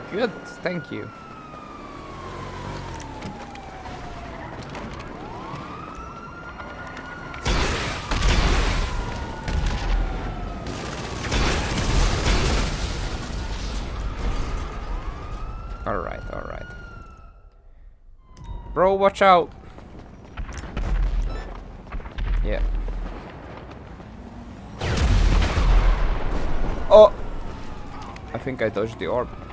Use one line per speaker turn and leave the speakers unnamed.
Good, thank you. Alright, alright. Bro, watch out! Yeah. Oh! I think I dodged the orb.